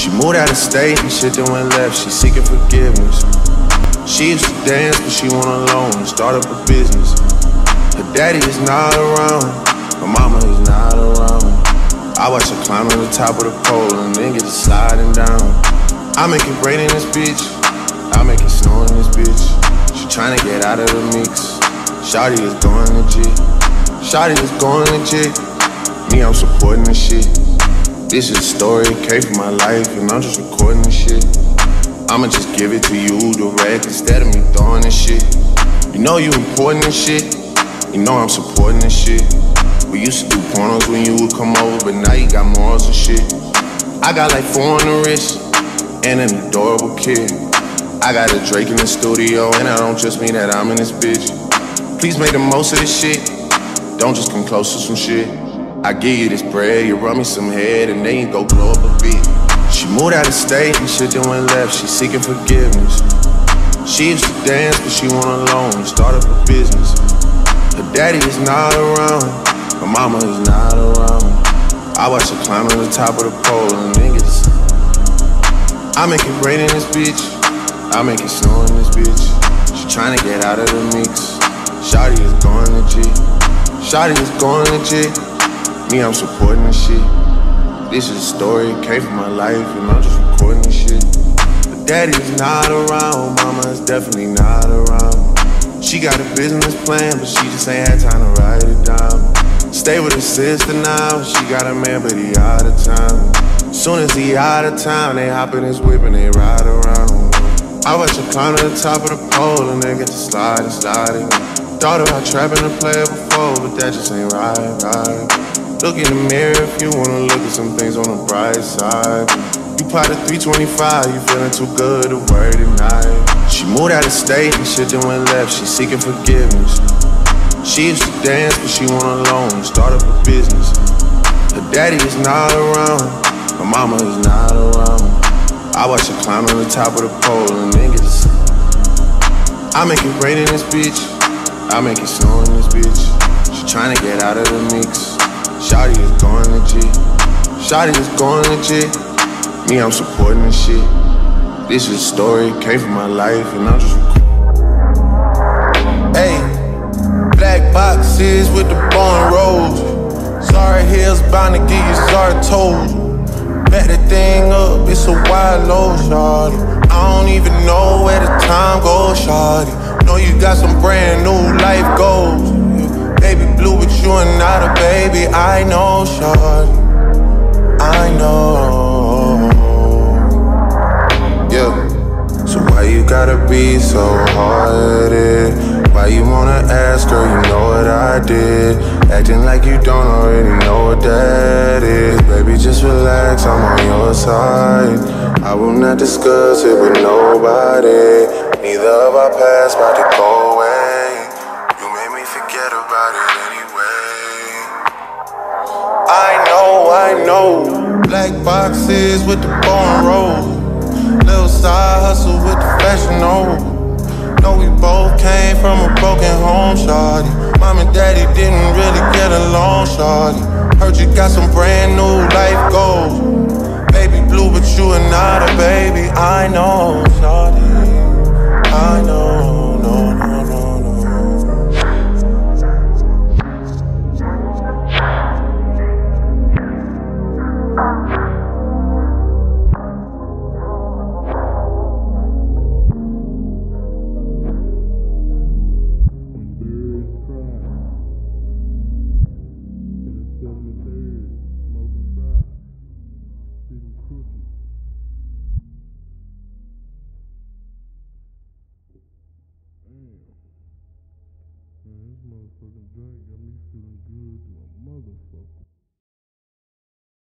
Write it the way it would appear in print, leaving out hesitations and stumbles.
She moved out of state and shit then went left. She seeking forgiveness. She used to dance, but she went alone and start up a business. Her daddy is not around, her mama is not around. I watch her climb to the top of the pole and then get to sliding down. I make it rain in this bitch, I make it snow in this bitch. She tryna get out of the mix. Shawty is going legit. Shawty is going legit. Me, I'm supporting this shit. This is a story, it came from my life, and I'm just recording this shit. I'ma just give it to you direct instead of me throwing this shit. You know you important and shit. You know I'm supporting this shit. We used to do pornos when you would come over, but now you got morals and shit. I got like 4 on the wrist and an adorable kid. I got a Drake in the studio, and I don't just mean that I'm in this bitch. Please make the most of this shit. Don't just come close to some shit. I give you this bread, you rub me some head, and then you go blow up a bit. She moved out of state and shit then went left. She seeking forgiveness. She used to dance, but she went alone and start up a business. Her daddy is not around, her mama is not around. I watch her climb to the top of the pole and then get to I make it rain in this bitch, I make it snow in this bitch. She tryna get out of the mix. Shawty is going legit. Shawty is going legit. Me, I'm supporting this shit. This is a story, it came from my life, and I'm just recording this shit. But daddy is not around, mama is definitely not around. She got a business plan, but she just ain't had time to write it down. Stay with her sister now, she got a man, but he out of town. Soon as he out of town, they hop in his whip and they ride around. I watch her climb to the top of the pole and then get to sliding. Thought about trapping a player before, but that just ain't right. Look in the mirror if you wanna look at some things on the bright side. You pot a 325, you feeling too good to worry tonight. She moved out of state and shit then went left. She seeking forgiveness. She used to dance, but she went alone and start up a business. Her daddy is not around, her mama is not around. I watch her climb to the top of the pole and then get to I make it rain in this bitch, I make it snow in this bitch. She tryna get out of the mix. Shawty is going legit. Shawty is going legit. Me, I'm supporting this shit. This is a story, it came from my life, and I'm just Hey, black boxes with the bone rolls. Sorry heels bound to give you sorry toes. Back the thing up, it's a wild load, shawty. I don't even know where the time goes, shawty. Know you got some brand new life goals. Baby blue, but you are not a baby. I know, shawty. I know. Yeah. So why you gotta be so hard-headed? Why you wanna ask, girl, you know what I did. Acting like you don't already know what that is. Baby, just relax, I'm on your side. I will not discuss it with nobody. Neither of our past about to go away. You made me forget about it anyway. I know. Black boxes with the bone roll. Little side hustle with the fashion over. Know we both came from a broken home, shawty. Mom and daddy didn't really get along, shawty. Heard you got some brand new life goals. Baby blue, but you are not a baby. I know, shawty. I know, no. Man, this motherfucking drink got me feeling good to a motherfucker.